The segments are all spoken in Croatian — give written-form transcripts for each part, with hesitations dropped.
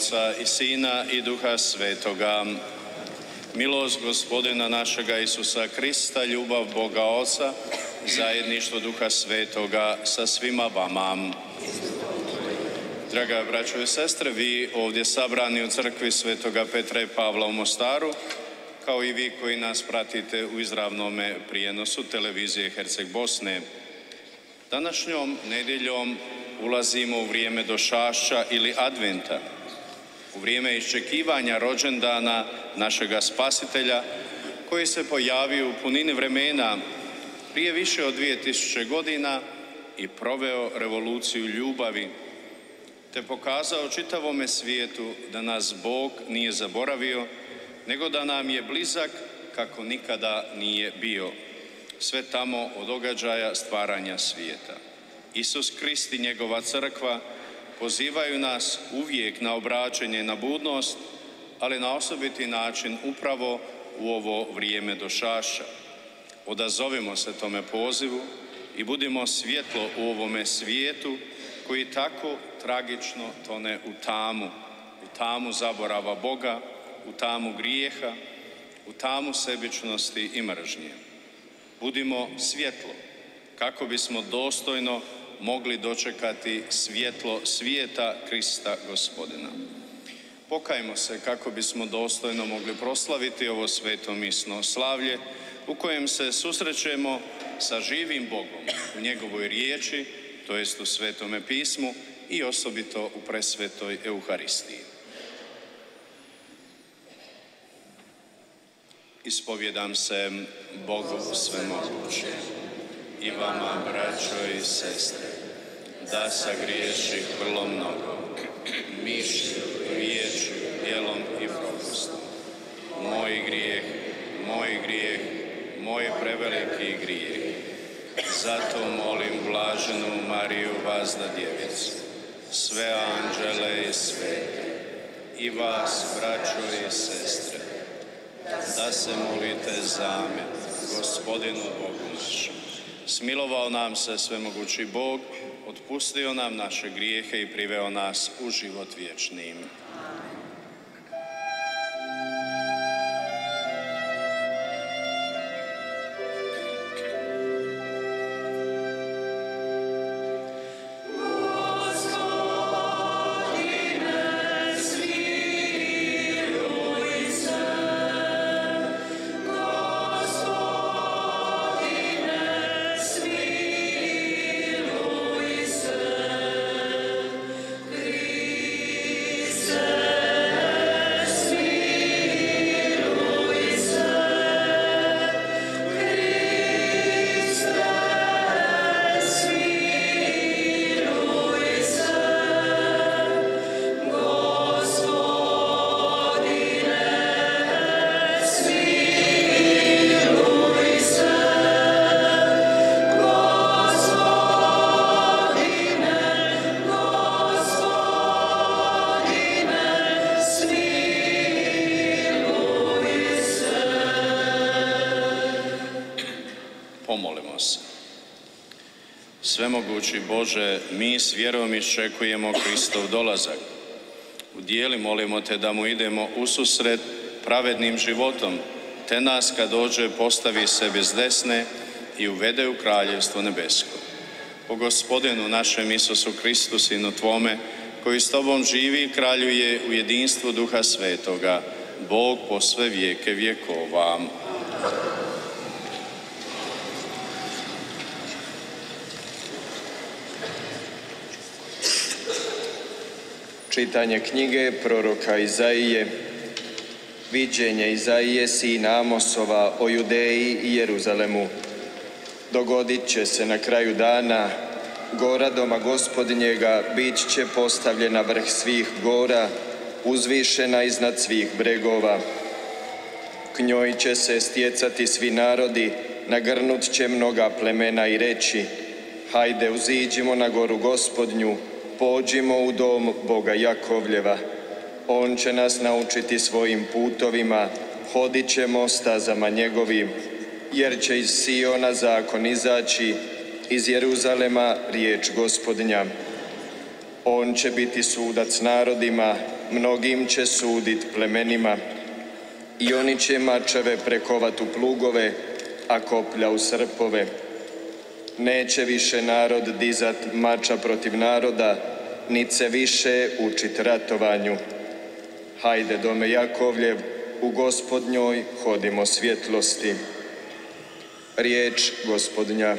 Oca i Sina i Duha Svetoga. Milost Gospodina našega Isusa Krista, ljubav Boga Oca, zajedništvo Duha Svetoga sa svima vama. Draga braćo i sestre, vi ovdje sabrani u crkvi Svetoga Petra i Pavla u Mostaru, kao i vi koji nas pratite u izravnome prijenosu televizije Herceg Bosne. Današnjom nedjeljom ulazimo u vrijeme došašća ili adventa, u vrijeme iščekivanja rođendana našega Spasitelja, koji se pojavio u punini vremena prije više od 2000 godina i proveo revoluciju ljubavi, te pokazao čitavome svijetu da nas Bog nije zaboravio, nego da nam je blizak kako nikada nije bio. Sve tamo od događaja stvaranja svijeta. Isus Krist i njegova crkva pozivaju nas uvijek na obraćanje, na budnost, ali na osobiti način upravo u ovo vrijeme došašća. Odazovimo se tome pozivu i budimo svjetlo u ovome svijetu koji tako tragično tone u tamu zaborava Boga, u tamu grijeha, u tamu sebičnosti i mržnje. Budimo svjetlo kako bismo dostojno mogli dočekati svjetlo svijeta Krista Gospodina. Pokajmo se kako bismo dostojno mogli proslaviti ovo sveto misno slavlje u kojem se susrećemo sa živim Bogom u njegovoj riječi, to jest u Svetome pismu i osobito u presvetoj Euharistiji. Ispovjedam se Bogu svemogućem i vama, braćo i sestre, da sagriješih vrlo mnogo, mišlju, riječju, djelom i propustom. Moj grijeh, moj preveliki grijeh. Zato molim blaženu Mariju, vazda djevicu, sve anđele i svete, i vas, braćo i sestre, da se molite za mene, Gospodinu Bogu našem. Smilovao nam se svemogući Bog, otpustio nam naše grijehe i priveo nas u život vječni. Pomolimo se. Svemogući Bože, mi s vjerom iščekujemo Kristov dolazak. U dijeli molimo te da mu idemo ususret pravednim životom, te nas kad dođe postavi sebi s desne i uvede u kraljevstvo nebesko. Po Gospodinu našem Isusu Kristu, Sinu Tvome, koji s Tobom živi i kraljuje u jedinstvu Duha Svetoga, Bog po sve vijeke vjekova. Čitanje knjige proroka Izaije. Viđenje Izaije sina Amosova o Judeji i Jeruzalemu. Dogodit će se na kraju dana, gora doma Gospodnjega bit će postavljena vrh svih gora, uzvišena iznad svih bregova. K njoj će se stjecati svi narodi, nagrnut će mnoga plemena i reći: hajde, uziđimo na goru Gospodnju, pođimo u dom Boga Jakovljeva. On će nas naučiti svojim putovima, hodit ćemo stazama njegovim, jer će iz Siona zakon izaći, iz Jeruzalema riječ Gospodnja. On će biti sudac narodima, mnogim će sudit plemenima. I oni će mačeve prekovat u plugove, a koplja u srpove. Neće više narod dizat mača protiv naroda, nit se više učit ratovanju. Hajde, dome Jakovljev, u Gospodnjoj hodimo svjetlosti. Riječ Gospodnja.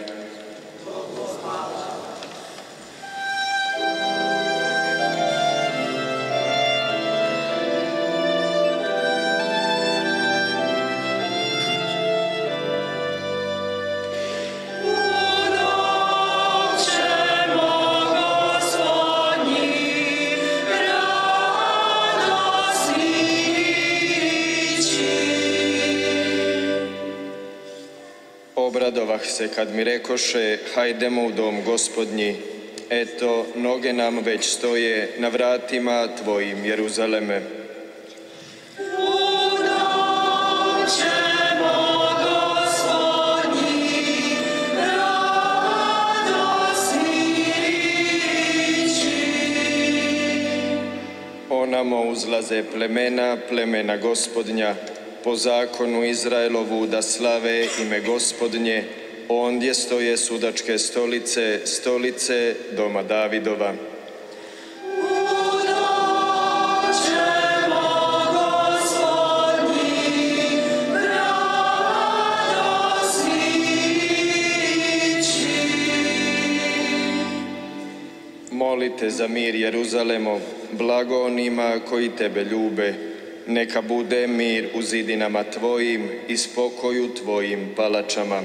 Obradovah se kad mi rekoše, hajdemo u dom Gospodnji. Eto, noge nam već stoje na vratima tvojim, Jeruzaleme. Onamo uzlaze plemena Gospodnja, po zakonu Izraelovu da slave ime Gospodnje, ondje stoje sudačke stolice, stolice doma Davidova. Molite za mir, Jeruzalemo, blago onima koji tebe ljube. Neka bude mir u zidinama tvojim i spokoju tvojim palačama.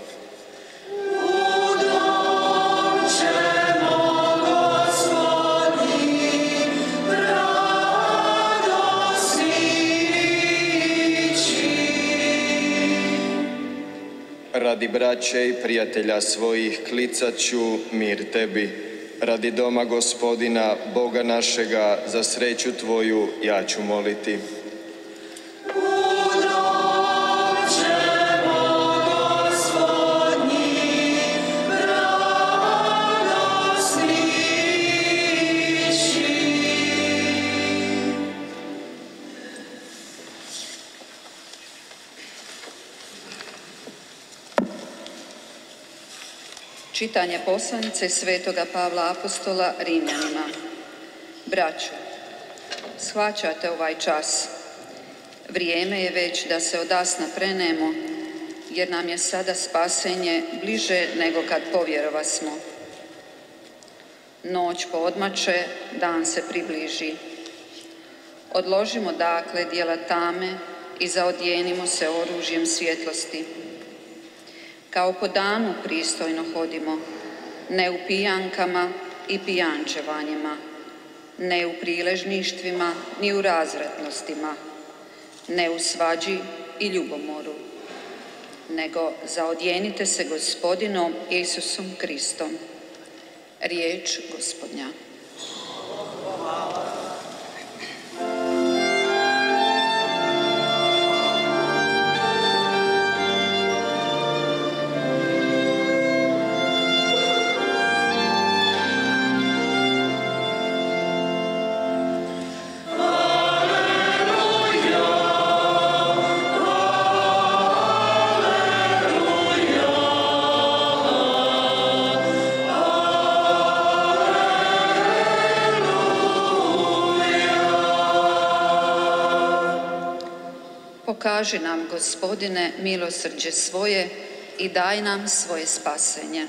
Radi braće i prijatelja svojih klicat ću mir tebi. Radi doma Gospodina, Boga našega, za sreću tvoju ja ću moliti. Čitanje poslanice Svetoga Pavla Apostola Rimljanima. Braćo, shvaćate ovaj čas. Vrijeme je već da se odasna prenemo, jer nam je sada spasenje bliže nego kad povjerovasmo. Noć poodmače, dan se približi. Odložimo dakle djela tame i zaodjenimo se oružjem svjetlosti. Kao po danu pristojno hodimo, ne u pijankama i pijančevanjima, ne u priležništvima ni u razvratnostima, ne u svađi i ljubomoru, nego zaodjenite se Gospodinom Isusom Kristom. Riječ Gospodnja. Pokaži nam, Gospodine, milosrđe svoje i daj nam svoje spasenje.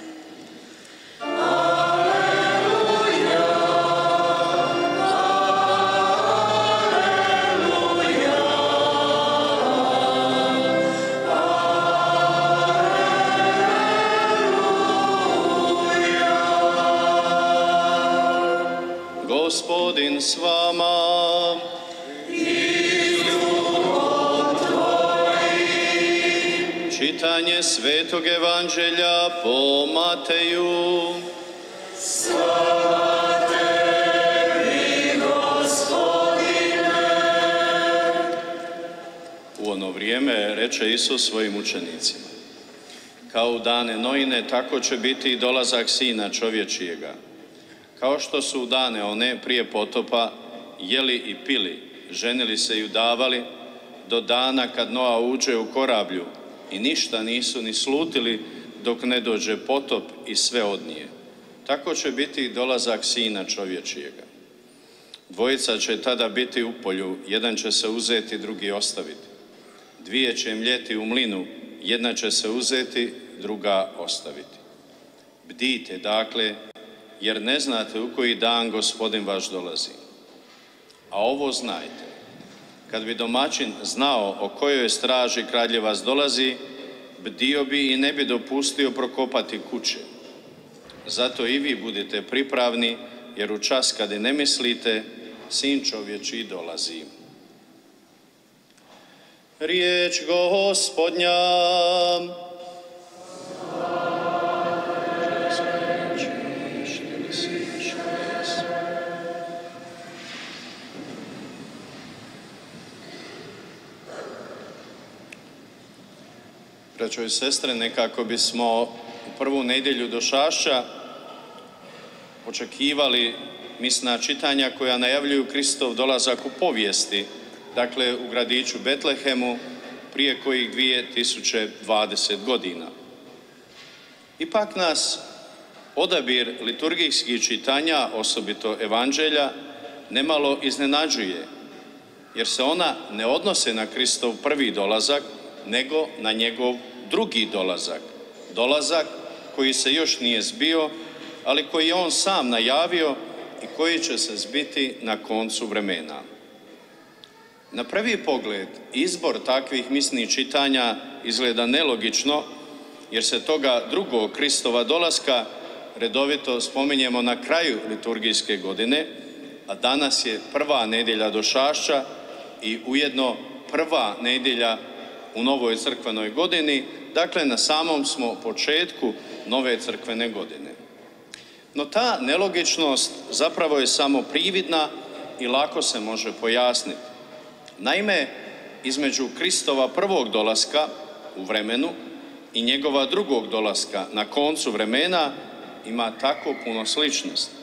Gospodin s vama. Čitanje Svetog Evanđelja po Mateju. Slava tebi, Gospodine! U ono vrijeme reče Isus svojim učenicima: kao u dane Noine, tako će biti i dolazak Sina čovječijega. Kao što su u dane one prije potopa, jeli i pili, ženili se i udavali, do dana kad Noa uđe u korablju i ništa nisu ni slutili dok ne dođe potop i sve odnije. Tako će biti i dolazak Sina čovječijega. Dvojica će tada biti u polju, jedan će se uzeti, drugi ostaviti. Dvije će mljeti u mlinu, jedna će se uzeti, druga ostaviti. Bdijte, dakle, jer ne znate u koji dan Gospodin vaš dolazi. A ovo znajte, kad bi domaćin znao o kojoj straži kralj vas dolazi, bdio bi i ne bi dopustio prokopati kuće. Zato i vi budite pripravni, jer u čas kad i ne mislite, Sin čovječiji dolazi. Riječ Gospodnja. Braćo i sestre, nekako bismo u prvu nedjelju Došašća očekivali misna čitanja koja najavljuju Kristov dolazak u povijesti, dakle u gradiću Betlehemu, prije kojih 2020 godina. Ipak nas odabir liturgijskih čitanja, osobito evanđelja, nemalo iznenađuje, jer se ona ne odnose na Kristov prvi dolazak, nego na njegov drugi dolazak. Dolazak koji se još nije zbio, ali koji je on sam najavio i koji će se zbiti na koncu vremena. Na prvi pogled, izbor takvih misnih čitanja izgleda nelogično, jer se toga drugog Kristova dolaska redovito spominjemo na kraju liturgijske godine, a danas je prva nedjelja Došašća i ujedno prva nedjelja u novoj crkvenoj godini, dakle na samom smo početku nove crkvene godine. No ta nelogičnost zapravo je samo prividna i lako se može pojasniti. Naime, između Kristova prvog dolaska u vremenu i njegova drugog dolaska na koncu vremena ima tako puno sličnosti.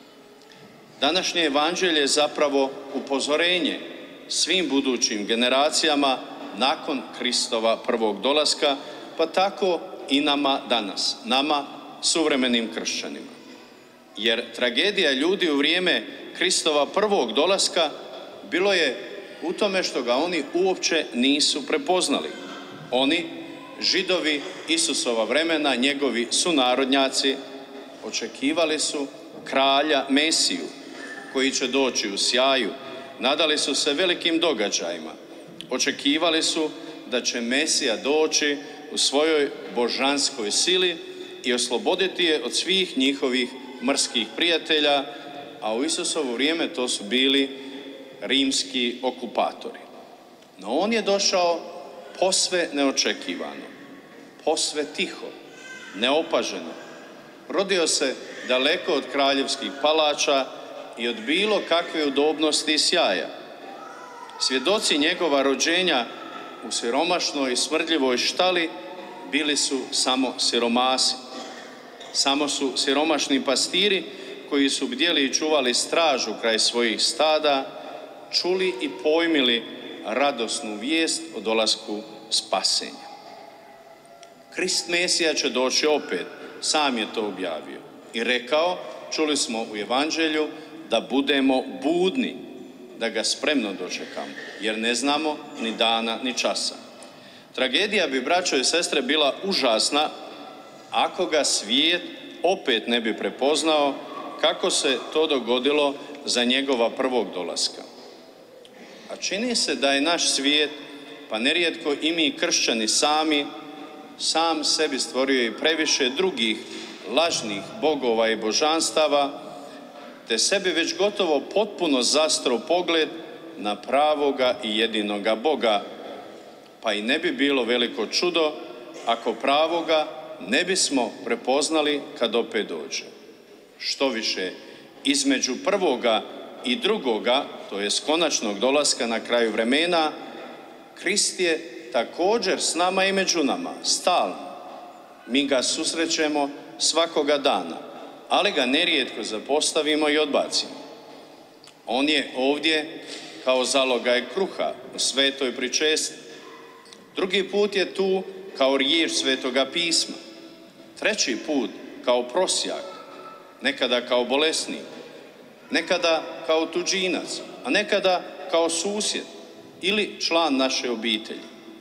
Današnje evanđelje je zapravo upozorenje svim budućim generacijama nakon Kristova prvog dolaska, pa tako i nama danas, nama suvremenim kršćanima. Jer tragedija ljudi u vrijeme Kristova prvog dolaska bilo je u tome što ga oni uopće nisu prepoznali. Oni, Židovi Isusova vremena, njegovi sunarodnjaci, očekivali su kralja Mesiju, koji će doći u sjaju, nadali su se velikim događajima, očekivali su da će Mesija doći u svojoj božanskoj sili i osloboditi je od svih njihovih mrskih prijatelja, a u Isusovo vrijeme to su bili rimski okupatori. No on je došao posve neočekivano, posve tiho, neopaženo. Rodio se daleko od kraljevskih palača i od bilo kakve udobnosti i sjaja. Svjedoci njegova rođenja u siromašnoj i smrdljivoj štali bili su samo siromasi. Samo su siromašni pastiri koji su bdjeli i čuvali stražu kraj svojih stada, čuli i pojmili radosnu vijest o dolasku spasenja. Krist Mesija će doći opet, sam je to objavio i rekao, čuli smo u evanđelju, da budemo budni, da ga spremno dočekamo, jer ne znamo ni dana ni časa. Tragedija bi, braćo i sestre, bila užasna ako ga svijet opet ne bi prepoznao kako se to dogodilo za njegova prvog dolaska. A čini se da je naš svijet, pa nerijetko i mi kršćani sam sebi stvorio i previše drugih lažnih bogova i božanstava, te sebi već gotovo potpuno zastro pogled na pravoga i jedinoga Boga, pa i ne bi bilo veliko čudo ako pravoga ne bismo prepoznali kad opet dođe. Što više, između prvoga i drugoga, to jest konačnog dolaska na kraju vremena, Krist je također s nama i među nama, stalno. Mi ga susrećemo svakoga dana, ali ga nerijetko zapostavimo i odbacimo. On je ovdje kao zalogaj kruha u svetoj pričesti. Drugi put je tu kao riječ Svetoga pisma. Treći put kao prosjak, nekada kao bolesnik, nekada kao tuđinac, a nekada kao susjed ili član naše obitelji.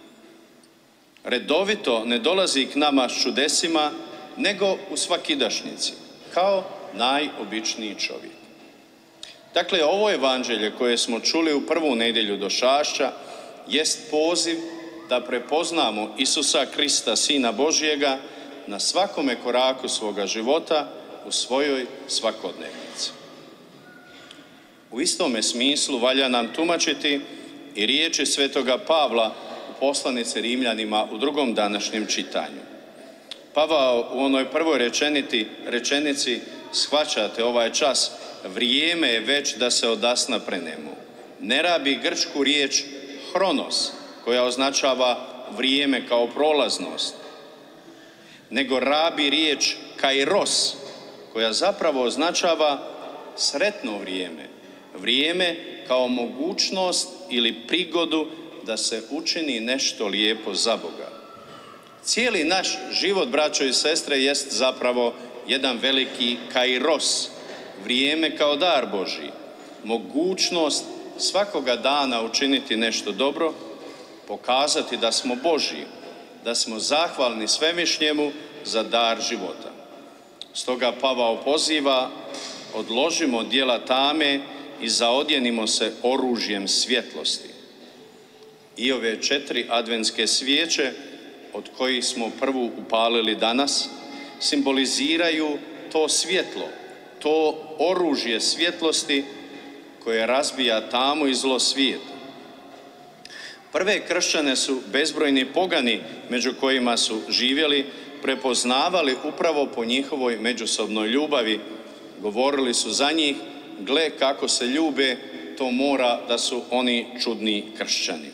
Redovito ne dolazi k nama s čudesima, nego u svakidašnjici, kao najobičniji čovjek. Dakle, ovo evanđelje koje smo čuli u prvu nedjelju došašća jest poziv da prepoznamo Isusa Krista, Sina Božjega, na svakome koraku svoga života u svojoj svakodnevnici. U istome smislu valja nam tumačiti i riječi Svetoga Pavla u poslanici Rimljanima u drugom današnjem čitanju. Pavao u onoj prvoj rečenici shvaćate ovaj čas, vrijeme je već da se odasna prenemo. Ne rabi grčku riječ hronos, koja označava vrijeme kao prolaznost, nego rabi riječ kairos, koja zapravo označava sretno vrijeme, vrijeme kao mogućnost ili prigodu da se učini nešto lijepo za Boga. Cijeli naš život, braćo i sestre, jest zapravo jedan veliki kairos, vrijeme kao dar Božji, mogućnost svakoga dana učiniti nešto dobro, pokazati da smo Božji, da smo zahvalni Svevišnjemu za dar života. Stoga Pavao poziva, odložimo djela tame i zaodjenimo se oružjem svjetlosti. I ove 4 adventske svijeće, od kojih smo prvu upalili danas, simboliziraju to svjetlo, to oružje svjetlosti koje razbija tamu i zlo svijeta. Prve kršćane su bezbrojni pogani među kojima su živjeli, prepoznavali upravo po njihovoj međusobnoj ljubavi. Govorili su za njih, gle kako se ljube, to mora da su oni čudni kršćani.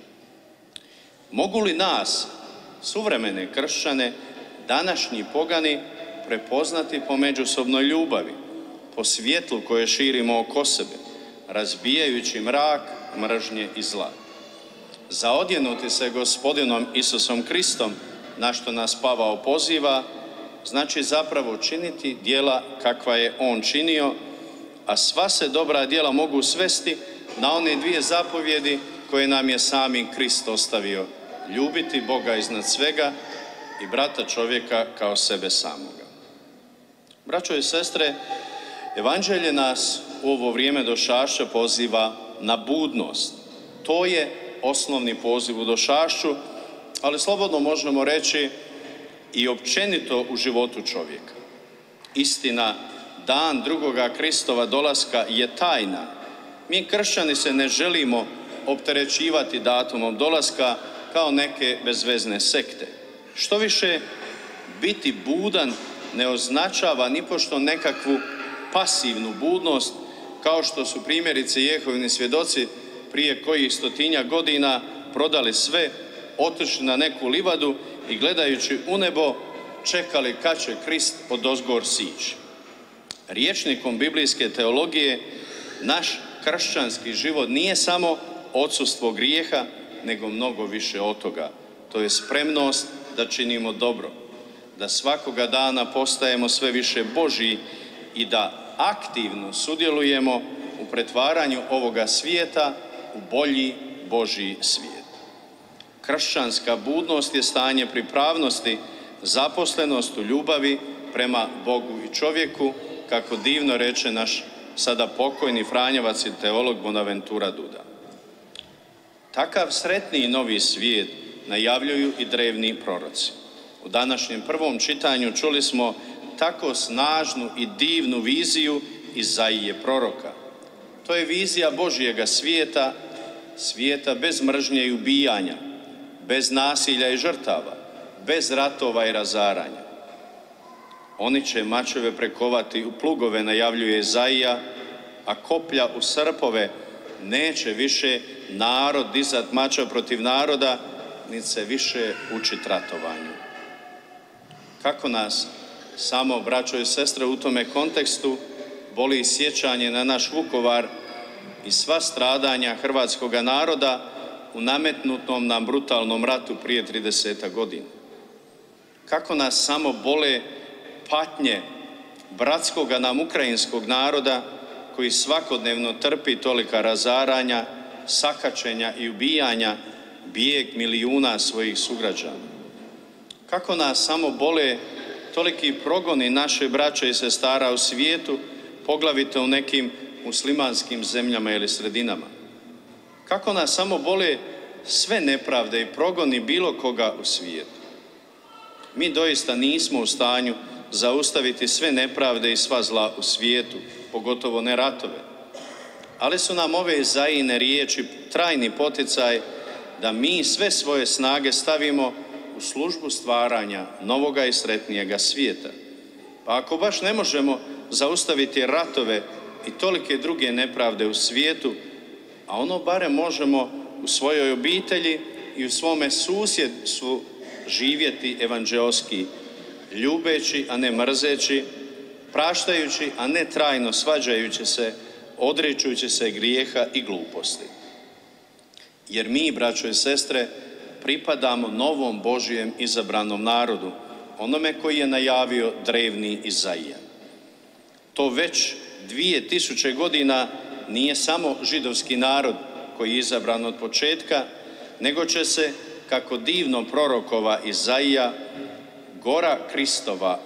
Mogu li nas, suvremene kršćane, današnji pogani prepoznati po međusobnoj ljubavi, po svjetlu koje širimo oko sebe, razbijajući mrak, mržnje i zla? Zaodjenuti se Gospodinom Isusom Kristom, na što nas Pavao poziva, znači zapravo činiti djela kakva je On činio, a sva se dobra djela mogu svesti na one 2 zapovjedi koje nam je sami Krist ostavio: ljubiti Boga iznad svega i brata čovjeka kao sebe samoga. Braćo i sestre, evanđelje nas u ovo vrijeme došašća poziva na budnost. To je osnovni poziv u došašću, ali slobodno možemo reći i općenito u životu čovjeka. Istina, dan drugoga Kristova dolaska je tajna. Mi kršćani se ne želimo opterećivati datumom dolaska kao neke bezvezne sekte. Što više, biti budan ne označava nipošto nekakvu pasivnu budnost, kao što su primjerice Jehovini svjedoci prije kojih 100-tinjak godina prodali sve, otišli na neku livadu i gledajući u nebo čekali kad će Krist odozgor sići. Rječnikom biblijske teologije naš kršćanski život nije samo odsustvo grijeha, nego mnogo više od toga. To je spremnost da činimo dobro, da svakoga dana postajemo sve više Božji i da aktivno sudjelujemo u pretvaranju ovoga svijeta u bolji Božji svijet. Kršćanska budnost je stanje pripravnosti, zaposlenost u ljubavi prema Bogu i čovjeku, kako divno reče naš sada pokojni franjevac i teolog Bonaventura Duda. Takav sretniji novi svijet najavljuju i drevni proroci. U današnjem prvom čitanju čuli smo tako snažnu i divnu viziju Izaije proroka. To je vizija Božjega svijeta, svijeta bez mržnje i ubijanja, bez nasilja i žrtava, bez ratova i razaranja. Oni će mačeve prekovati u plugove, najavljuje Izaija, a koplja u srpove. Neće više narod dizat mača protiv naroda, niti se više učit ratovanju. Kako nas samo, braćo i sestre, u tome kontekstu boli sjećanje na naš Vukovar i sva stradanja hrvatskoga naroda u nametnutom nam brutalnom ratu prije 30 godina. Kako nas samo bole patnje bratskoga nam ukrajinskog naroda koji svakodnevno trpi tolika razaranja, sakaćenja i ubijanja, bijeg milijuna svojih sugrađana. Kako nas samo bole toliki progoni naše braće i sestara u svijetu, poglavito u nekim muslimanskim zemljama ili sredinama. Kako nas samo bole sve nepravde i progoni bilo koga u svijetu. Mi doista nismo u stanju zaustaviti sve nepravde i sva zla u svijetu, pogotovo ne ratove. Ali su nam ove Izajine riječi trajni poticaj da mi sve svoje snage stavimo u službu stvaranja novoga i sretnijega svijeta. Pa ako baš ne možemo zaustaviti ratove i tolike druge nepravde u svijetu, a ono barem možemo u svojoj obitelji i u svome susjedstvu živjeti evanđeoski, ljubeći, a ne mrzeći, praštajući, a ne trajno svađajući se, odričujući se grijeha i gluposti. Jer mi, braćo i sestre, pripadamo novom Božijem izabranom narodu, onome koji je najavio drevni Izaija. To već 2000 godina nije samo židovski narod koji je izabran od početka, nego će se, kako divno prorokova Izaija, gora Kristova,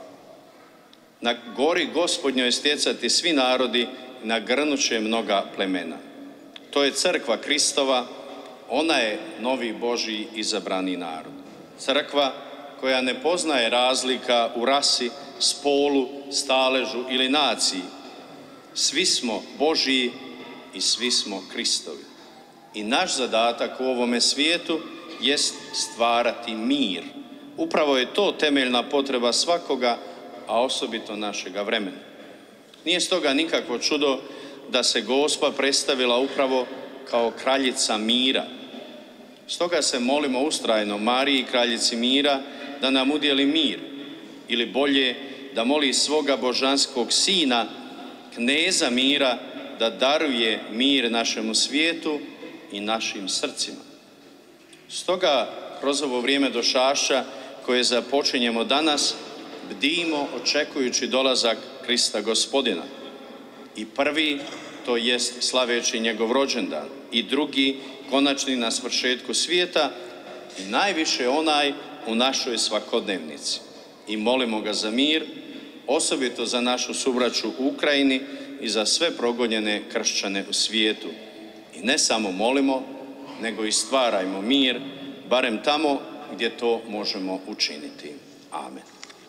na gori Gospodnjoj stjecati svi narodi, nagrnuće mnoga plemena. To je crkva Kristova, ona je novi Božji izabrani narod. Crkva koja ne poznaje razlika u rasi, spolu, staležu ili naciji. Svi smo Božji i svi smo Kristovi. I naš zadatak u ovome svijetu jest stvarati mir. Upravo je to temeljna potreba svakoga, a osobito našega vremena. Nije stoga nikakvo čudo da se Gospa predstavila upravo kao kraljica mira. Stoga se molimo ustrajno Mariji, kraljici mira, da nam udjeli mir, ili bolje da moli svoga božanskog sina, kneza mira, da daruje mir našemu svijetu i našim srcima. Stoga, kroz ovo vrijeme došašća koje započinjemo danas, bdimo očekujući dolazak Krista Gospodina. I prvi, to jest slaveći njegov rođendan, i drugi, konačni na svršetku svijeta, i najviše onaj u našoj svakodnevnici. I molimo ga za mir, osobito za našu subraću u Ukrajini i za sve progonjene kršćane u svijetu. I ne samo molimo, nego i stvarajmo mir, barem tamo gdje to možemo učiniti. Amen.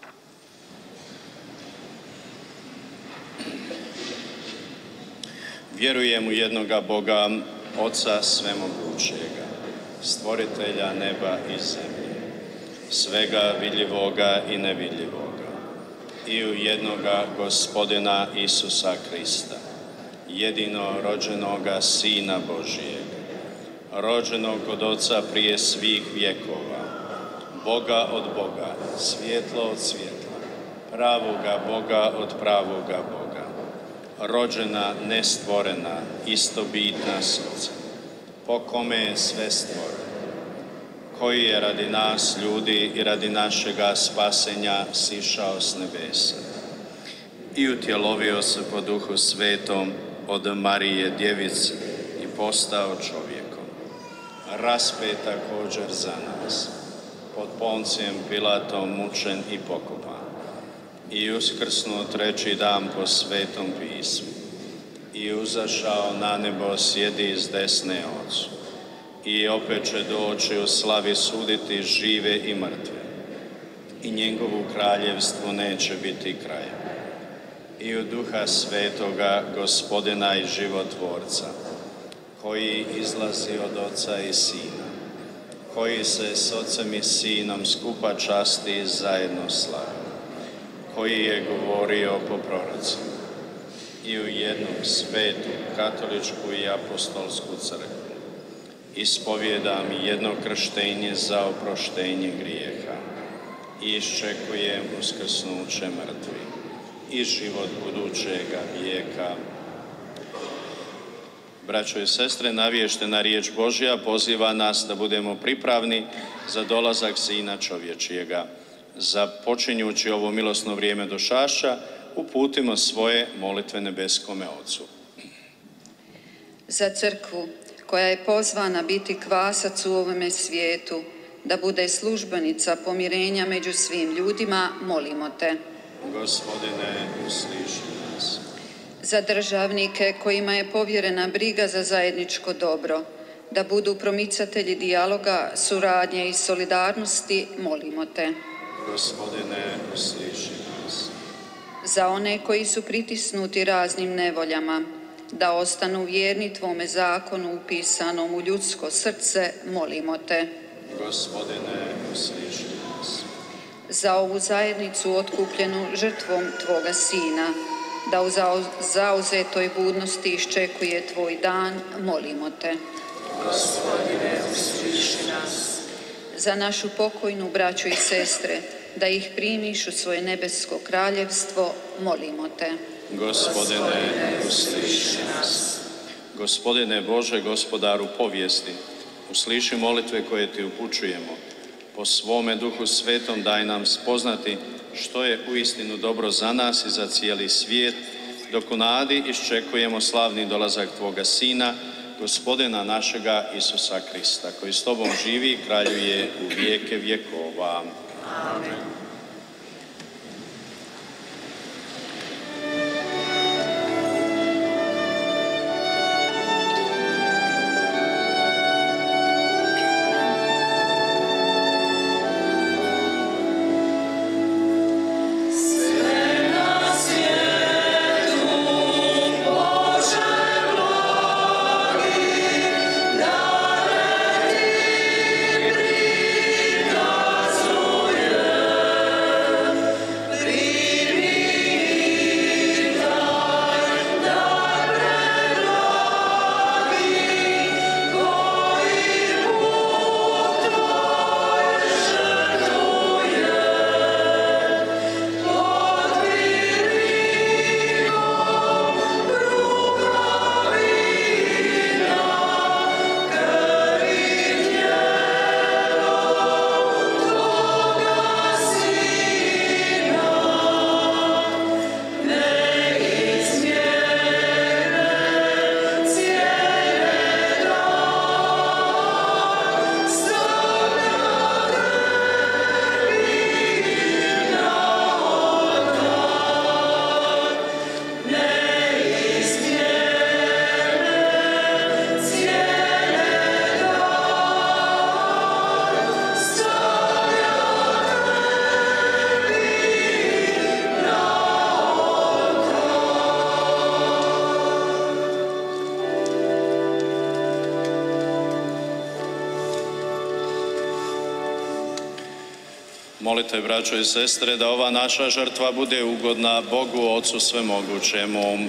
Vjerujem u jednoga Boga, Oca svemogućega, stvoritelja neba i zemlje, svega vidljivoga i nevidljivoga, i u jednoga Gospodina Isusa Krista, jedino rođenoga Sina Božijega, rođenog od Oca prije svih vjekova, Boga od Boga, svjetlo od svjetla, pravoga Boga od pravoga Boga, rođena, nestvorena, istobitna s Otcem, po kome je sve stvoreno, koji je radi nas, ljudi, i radi našega spasenja sišao s nebesa i utjelovio se po Duhu Svetom od Marije Djevice i postao čovjekom, raspet također za nas, pod Poncijem Pilatom mučen i pokopan, i uskrsnuo treći dan po Svetom pismu, i uzašao na nebo, sjedi s desne Otcu, i opet će doći u slavi suditi žive i mrtve, i njegovu kraljevstvu neće biti kraja. I u Duha Svetoga, Gospodina i životvorca, koji izlazi od Oca i Sina, koji se s Ocem i Sinom skupa časti i zajedno slavi, koji je govorio po prorocima, i u jednu svetu, katoličku i apostolsku crkvu. Ispovjedam jedno krštenje za oproštenje grijeha i iščekujem uskrsnuće mrtvih i život budućega vijeka. Braćo i sestre, navještena riječ Božja poziva nas da budemo pripravni za dolazak Sina čovječijega. Započinjući ovo milosno vrijeme došašća, uputimo svoje molitve nebeskome Ocu. Za crkvu koja je pozvana biti kvasac u ovome svijetu, da bude službenica pomirenja među svim ljudima, molimo te. Gospodine, usliši nas. Za državnike kojima je povjerena briga za zajedničko dobro, da budu promicatelji dijaloga, suradnje i solidarnosti, molimo te. Gospodine, usliši nas. Za one koji su pritisnuti raznim nevoljama, da ostanu vjerni tvome zakonu upisanom u ljudsko srce, molimo te. Gospodine, usliši nas. Za ovu zajednicu otkupljenu žrtvom tvoga Sina, da u zauzetoj budnosti iščekuje tvoj dan, molimo te. Gospodine, usliši nas. Za našu pokojnu braću i sestre, da ih primiš u svoje nebesko kraljevstvo, molimo te. Gospodine, usliši nas. Gospodine Bože, gospodaru povijesti, usliši molitve koje ti upućujemo. Po svome Duhu Svetom daj nam spoznati što je uistinu dobro za nas i za cijeli svijet, dok u nadi iščekujemo slavni dolazak Tvoga Sina, Gospodina našega Isusa Krista, koji s Tobom živi i kraljuje u vijeke vjekova. Amen. Molite, braćo i sestre, da ova naša žrtva bude ugodna Bogu Ocu Svemogućemu.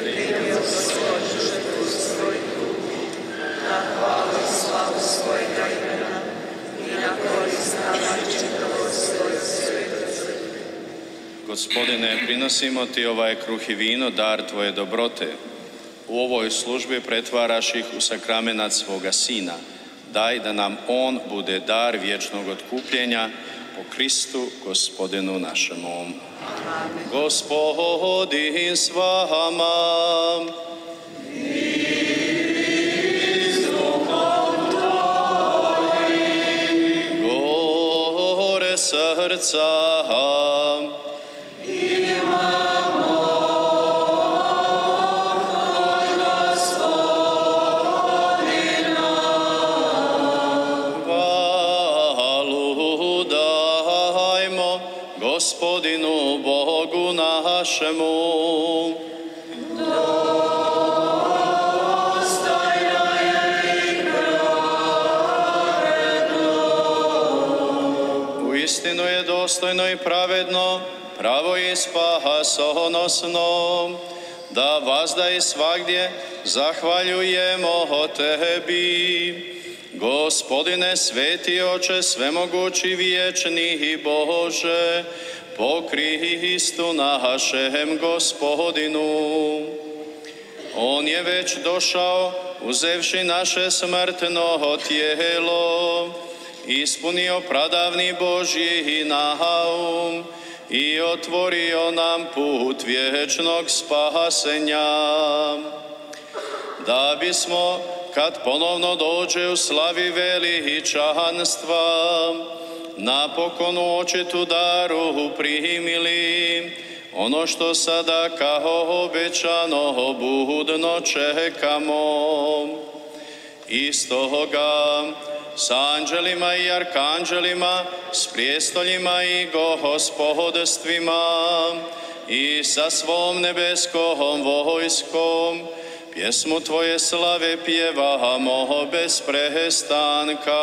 Gospodine, prinosimo Ti ovaj kruh i vino, dar Tvoje dobrote. U ovoj službi pretvaraš ih u sakramenat svoga Sina. Daj da nam On bude dar vječnog otkupljenja po Kristu, Gospodinu našemu. Amen. Gospodin s vama. Gore srca. Gospodinu Bogu našemu. Dostojno je i pravedno. Uistinu je dostojno i pravedno, pravo i spasonosno, da vazda i svagdje zahvaljujemo Tebi. Gospodine sveti Oče, svemogući vječni i Bože, po Kristu našem Gospodinu. On je već došao, uzevši naše smrtno tijelo, ispunio pradavni Božji naum i otvorio nam put vječnog spasenja. Da bismo, kad ponovno dođe u slavi veličanstva, napokon u očitu daru primili ono što sada kao obećano budno čekamo. Istoga s anđelima i arkanđelima, s prijestoljima i gospodstvima i sa svom nebeskom vojskom, pjesmu Tvoje slave pjevamo bez prestanka.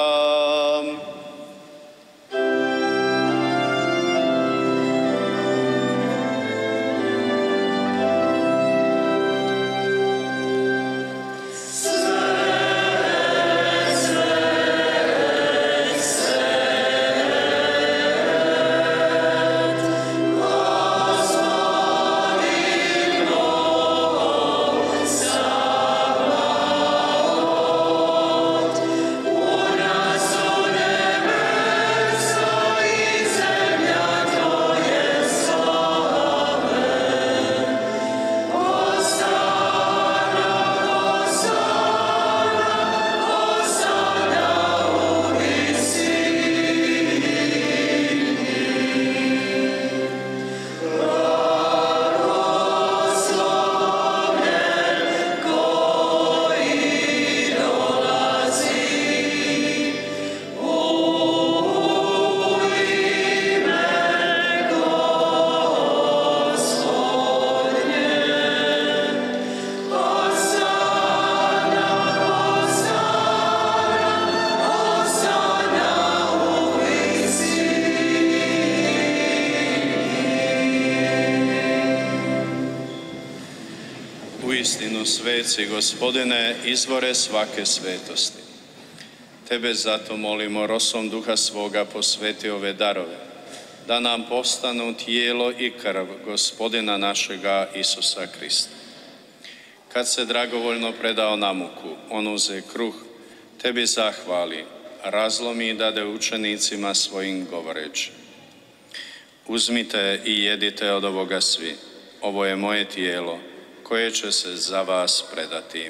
Sveci, Gospodine, izvore svake svetosti. Tebe zato molimo, rosom Duha svoga posveti ove darove, da nam postanu tijelo i krv Gospodina našega Isusa Krista. Kad se dragovoljno predao na muku, on uze kruh, tebi zahvali, razlomi i dade učenicima svojim govoreći: uzmite i jedite od ovoga svi, ovo je moje tijelo, koje će se za vas predati.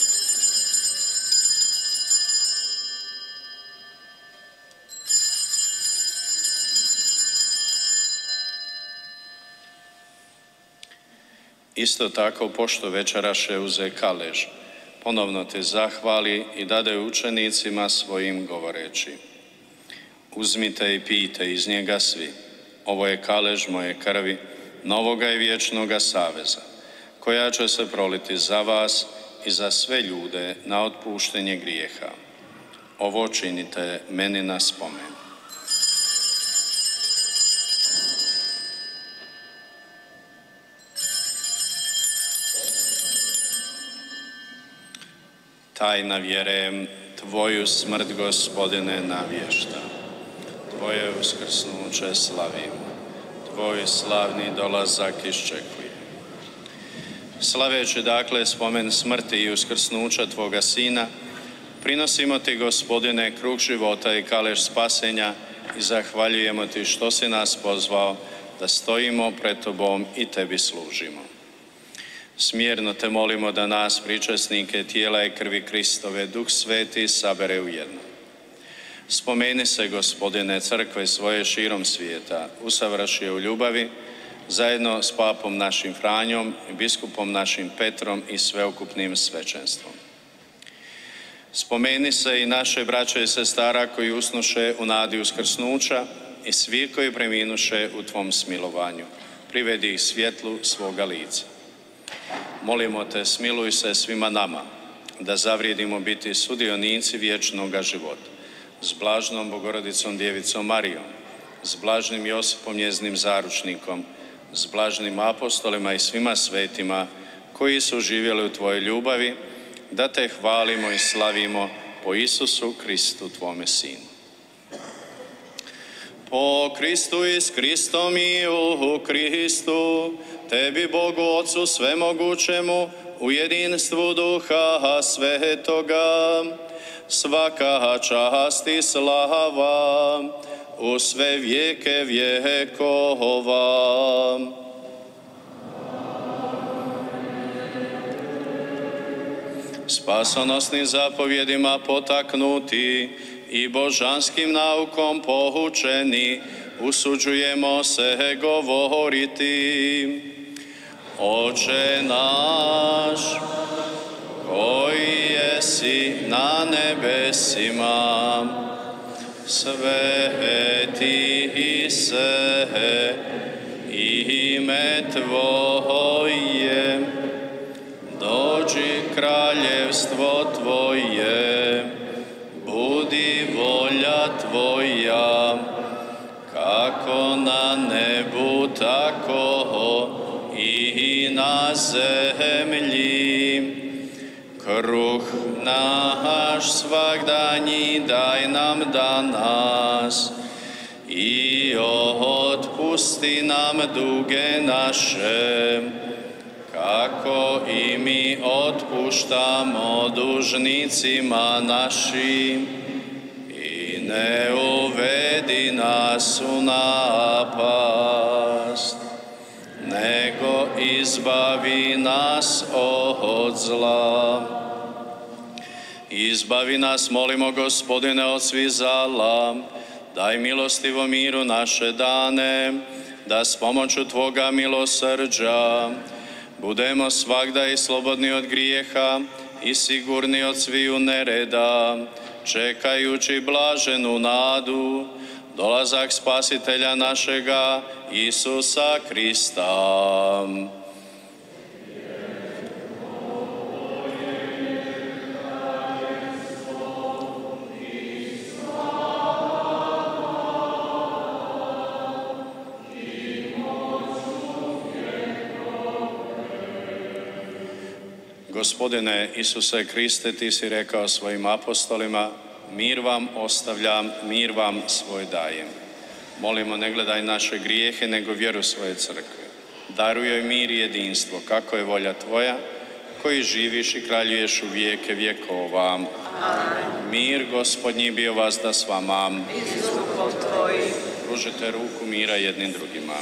Isto tako, pošto večeraše uze kalež, ponovno te zahvali i dade učenicima svojim govoreći: uzmite i pijte iz njega svi, ovo je kalež moje krvi, novoga i vječnoga saveza, koja će se proliti za vas i za sve ljude na otpuštenje grijeha. Ovo činite meni na spomen. Tajna vjere, Tvoju smrt, Gospodine, navješta. Tvoje uskrsnuće slavimo. Tvoj slavni dolazak iščekuje. Slaveći dakle spomen smrti i uskrsnuća Tvoga Sina, prinosimo Ti, Gospodine, kruh života i kalež spasenja i zahvaljujemo Ti što si nas pozvao da stojimo pred Tobom i Tebi služimo. Smjerno Te molimo da nas, pričasnike tijela i krvi Kristove, Duh Sveti sabere u jedno. Spomeni se, Gospodine, crkve svoje širom svijeta, usavrši je u ljubavi, zajedno s papom našim Franjom i biskupom našim Petrom i sveukupnim svećenstvom. Spomeni se i naše braće i sestara koji usnuše u nadi uskrsnuća i svi koji preminuše u Tvom smilovanju. Privedi ih svjetlu svoga lica. Molimo Te, smiluj se svima nama, da zavrijedimo biti sudionici vječnoga života, s blažnom Bogorodicom Djevicom Marijom, s blažnim Josipom njeznim zaručnikom, s blažnim apostolima i svima svetima koji su živjeli u Tvojoj ljubavi, da Te hvalimo i slavimo po Isusu Kristu, Tvome Sinu. Po Kristu i s Kristom i u Kristu, Tebi, Bogu Otcu svemogućemu, u jedinstvu Duha Svetoga, svaka čast i slava u sve vijeke vjekova. Spasonosnim zapovjedima potaknuti i božanskim naukom poučeni, usuđujemo se govoriti: Oče naš, koji jesi na nebesima, sveti se ime Tvoje, dođi kraljevstvo Tvoje, budi volja Tvoja, kako na nebu, tako i na zemlji. Kruh naš svagdanji daj nam danas i otpusti nam duge naše, kako i mi otpuštamo dužnicima našim, i ne uvedi nas u napast, nego izbavi nas od zla. Izbavi nas, molimo, Gospodine, od svih zala, daj milostivo miru naše dane, da s pomoću Tvoga milosrđa budemo svagda i slobodni od grijeha i sigurni od sviju nereda, čekajući blaženu nadu, dolazak Spasitelja našega Isusa Krista. Gospodine Isuse Kriste, Ti si rekao svojim apostolima: mir vam ostavljam, mir vam svoj dajem. Molimo, ne gledaj naše grijehe, nego vjeru svoje crkve. Daruj joj mir i jedinstvo, kako je volja Tvoja, koji živiš i kraljuješ u vijeke vjekova. Amen. Mir Gospodnji bio vas da s vama. I s duhom Tvojim. Pružite ruku mira jednim drugima.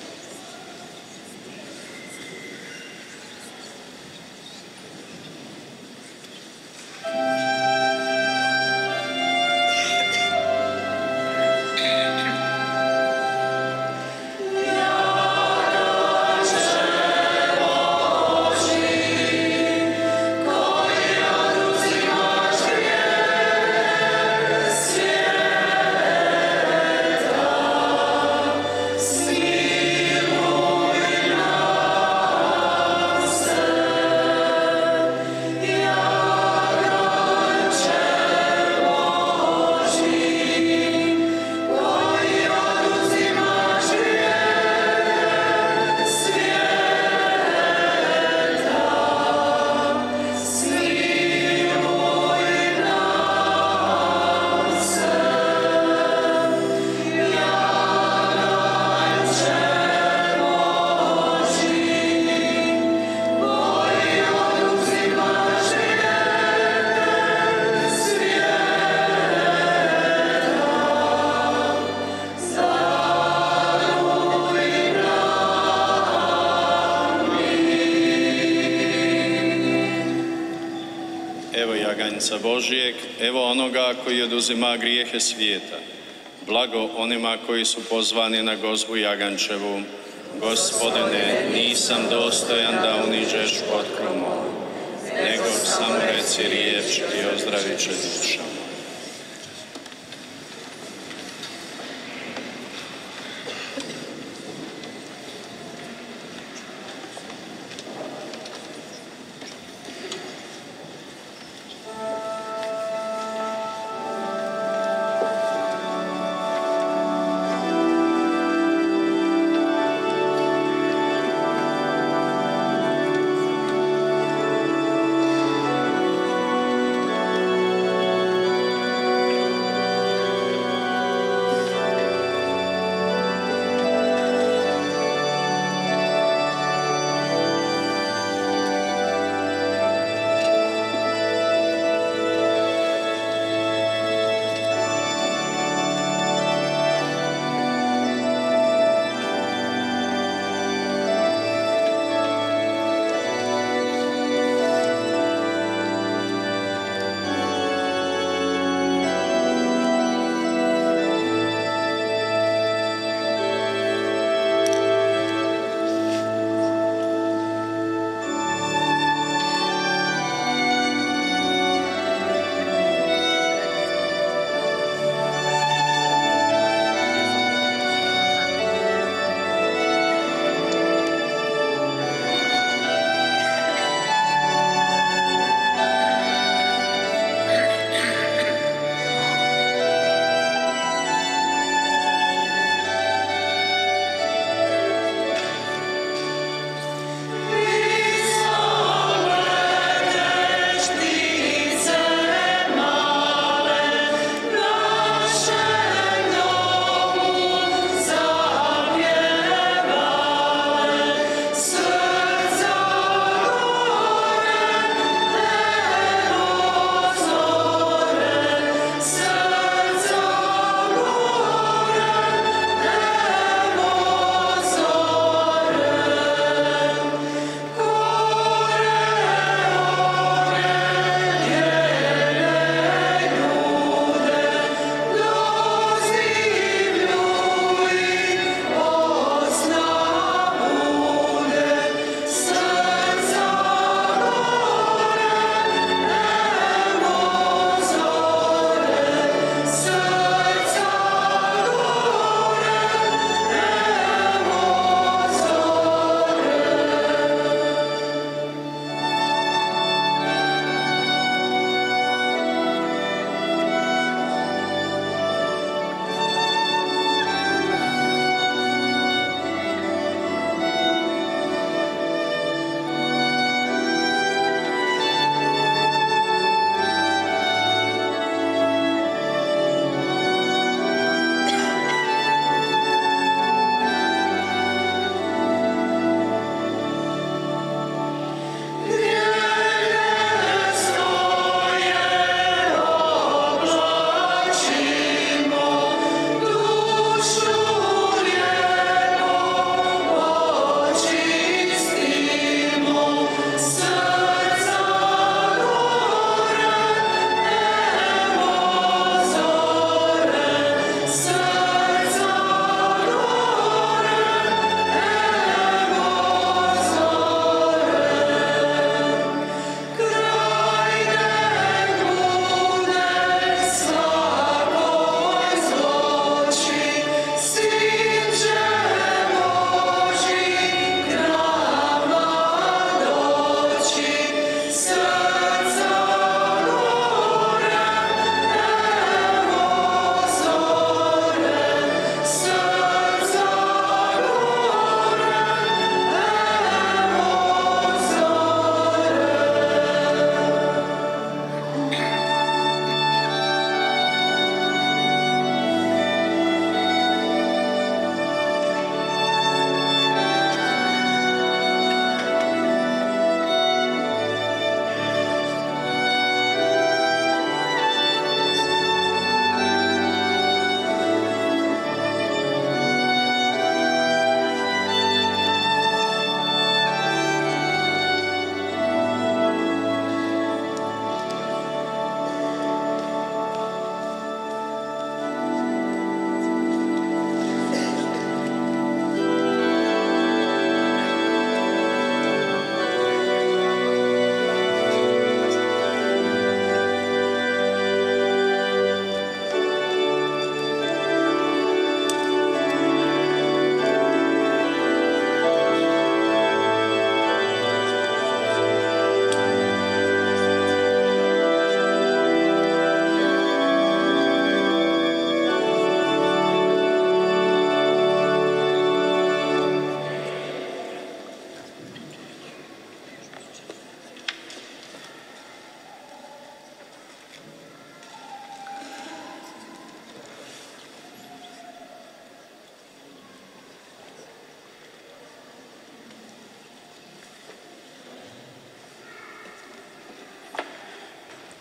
Božijeg, evo onoga koji oduzima grijehe svijeta. Blago onima koji su pozvani na gozbu Jagančevu. Gospodine, nisam dostojan da uniđeš potkru moju, nego samo reci riječ i ozdravit će duša.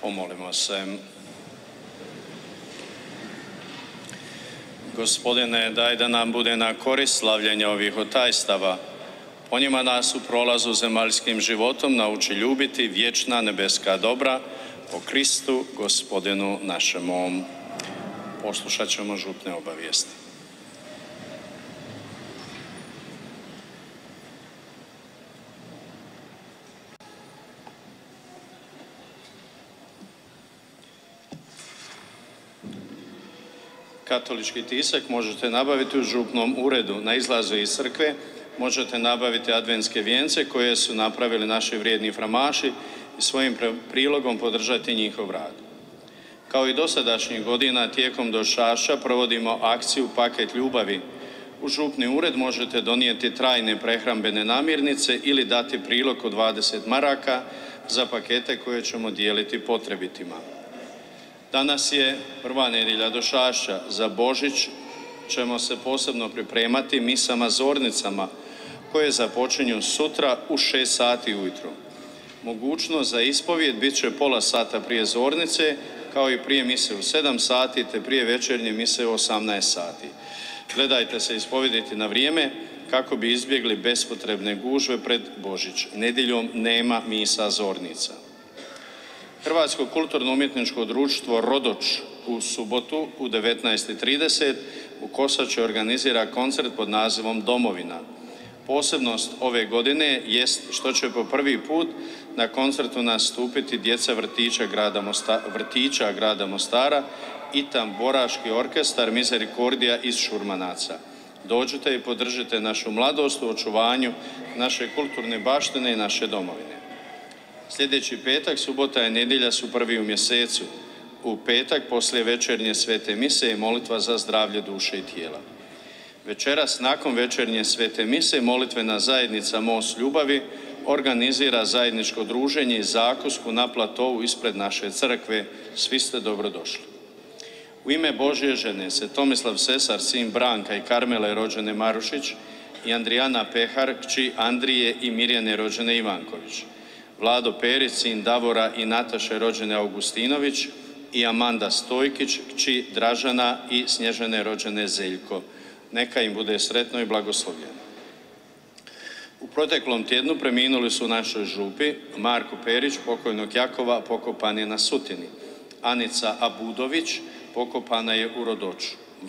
Pomolimo se. Gospodine, daj da nam bude na korist slavljenja ovih otajstava. Po njima nas u prolazu zemaljskim životom nauči ljubiti vječna nebeska dobra po Kristu, Gospodinu našemu. Poslušat ćemo župne obavijesti. Katolički tisak možete nabaviti u župnom uredu. Na izlazu iz crkve možete nabaviti adventske vijence koje su napravili naši vrijedni framaši i svojim prilogom podržati njihov rad. Kao i dosadašnjih godina, tijekom došašća provodimo akciju Paket ljubavi. U župni ured možete donijeti trajne prehrambene namirnice ili dati prilog od 20 maraka za pakete koje ćemo dijeliti potrebitima. Danas je prva nedjelja došašća. Za Božić ćemo se posebno pripremati misama zornicama koje započinju sutra u 6 sati ujutro. Mogućnost za ispovjed bit će pola sata prije zornice, kao i prije mise u 7 sati, te prije večernje mise u 18 sati. Gledajte se ispovjediti na vrijeme kako bi izbjegli bespotrebne gužve pred Božić. Nedjeljom nema misa zornica. Hrvatsko kulturno-umjetničko društvo Rodoč u subotu u 19:30 u Kosači organizira koncert pod nazivom Domovina. Posebnost ove godine jest što će po prvi put na koncertu nastupiti djeca vrtića grada Mostara i tamburaški orkestar Misericordija iz Šurmanaca. Dođite i podržite našu mladost u očuvanju naše kulturne baštine i naše domovine. Sljedeći petak, subota i nedjelja su prvi u mjesecu. U petak poslije večernje svete mise i molitva za zdravlje duše i tijela. Večeras nakon večernje svete mise molitvena zajednica Most ljubavi organizira zajedničko druženje i zakusku na platovu ispred naše crkve. Svi ste dobrodošli. U ime Božje žene se Tomislav Sesar, sin Branka i Karmele rođene Marušić, i Andrijana Pehar, kći Andrije i Mirjane rođene Ivanković, Vlado Perić, sin Davora i Nataše rođene Augustinović, i Amanda Stojkić, kći Dražana i Snježane rođene Zeljko. Neka im bude sretno i blagoslovljeno. U proteklom tjednu preminuli su u našoj župi Marko Perić, pokojnog Jakova, pokopan je na Sutini. Anica Abudović, pokopana je u Rodoču.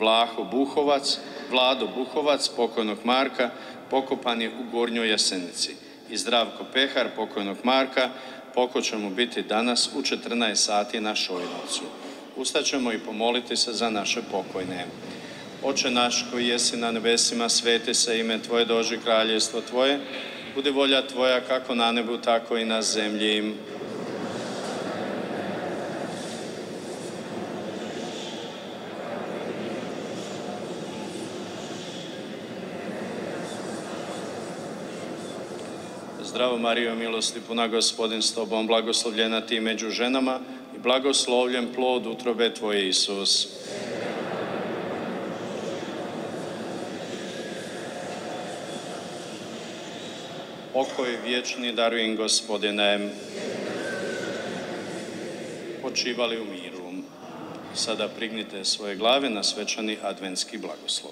Vlado Buhovac, pokojnog Marka, pokopan je u Gornjoj Jasenici. I Zdravko Pehar, pokojnog Marka, pokoj će mu biti danas u 14 sati na Šojnovcu. Ustaćemo i pomoliti se za naše pokojne. Oče naš koji jesi na nebesima, sveti se ime Tvoje, dođi kraljevstvo Tvoje, budi volja Tvoja kako na nebu, tako i na zemlji. Zdravo Marijo, milosti puna, Gospodin s Tobom, blagoslovljena Ti među ženama i blagoslovljen plod utrobe Tvoje, Isus. Pokoj vječni darujem, Gospodine. Počivali u miru. Sada prignite svoje glave na svečani adventski blagoslov.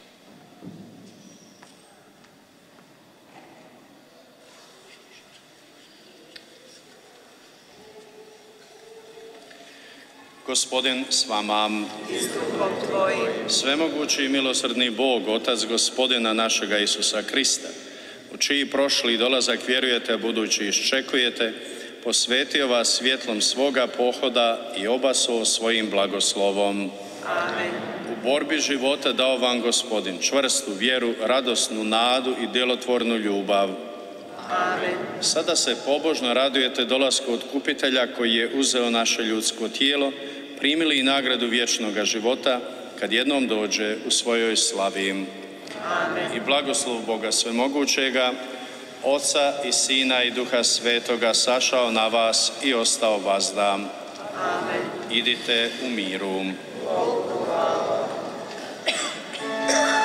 Gospodin s vama. Svemogući i milosrdni Bog, Otac Gospodina našega Isusa Krista, u čiji prošli dolazak vjerujete, a budući iščekujete, posvetio vas svjetlom svoga pohoda i obasuo svojim blagoslovom. Amen. U borbi života dao vam Gospodin čvrstu vjeru, radosnu nadu i djelotvornu ljubav. Amen. Sada se pobožno radujete dolasku Otkupitelja koji je uzeo naše ljudsko tijelo, primili i nagradu vječnoga života kad jednom dođe u svojoj slavi. Amen. I blagoslov Boga Svemogućega, Oca i Sina i Duha Svetoga sašao na vas i ostao vazda. Amen. Idite u miru. Bogu hvala.